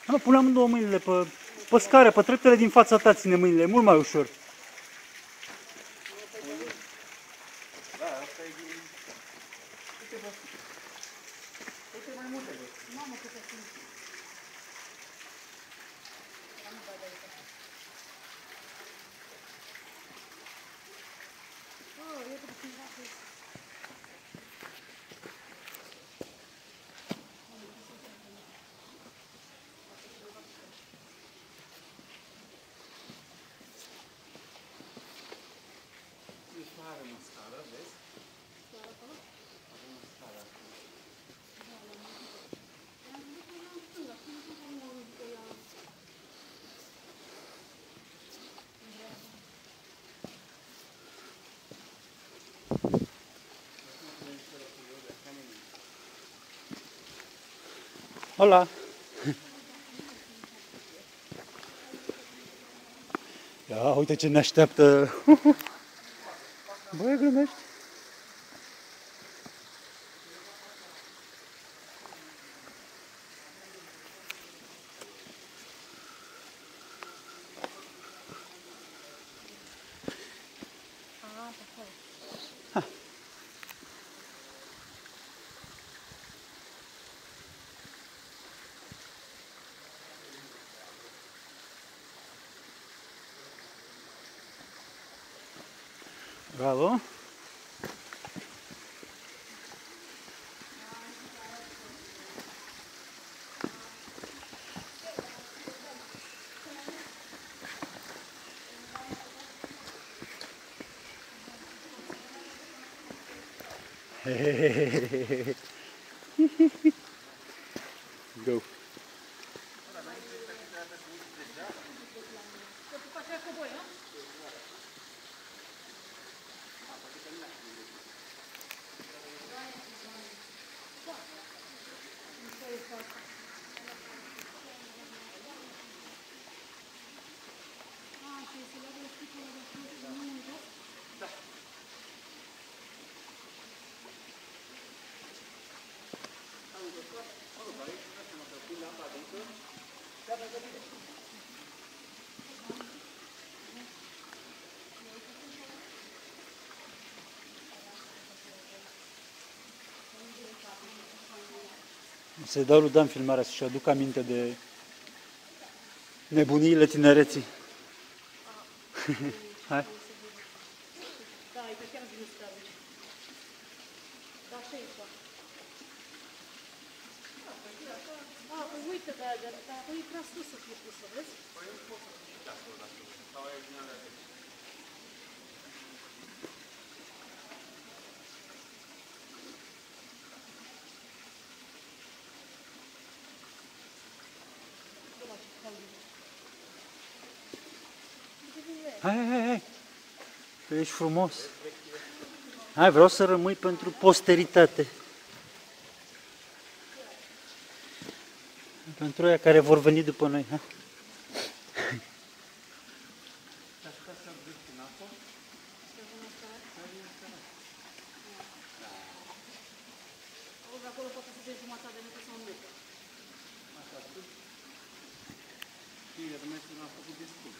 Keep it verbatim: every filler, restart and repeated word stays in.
Nu, pune amândouă mâinile pe, pe scară, pe treptele din fața ta, ține mâinile, e mult mai ușor. Da, asta e din... Uite, bă. Uite mai multe, bă. Mamă, câte sunt. Oh, eu trebuie să-mi fac asta. Avem o scară, vezi? Scară acolo? Avem o scară acolo. Da, la mână. Am văzut că la stânga, cum să fac mă uit pe la... Hola! Ia, uite ce ne așteaptă! Băi, glumești? Bravo! Go! Să-i dau lui Dan filmarea să-și aduc aminte de nebuniile tinereții. Hai. Da, e pe chiar din stare. Da, așa e așa. A, păi uite, dar păi e prea sus să fie pusă, vezi? Păi nu pot să fie acolo dacă stau aia din alea de aici. Hai, hai, hai! Tu ești frumos! Hai, vreau să rămâi pentru posteritate. Pentru aia care vor veni după noi. Ha? Acolo poate să fie jumătate de metru sau un metru. Așa, sus. Bine, dumneavoastră n-a făcut destul.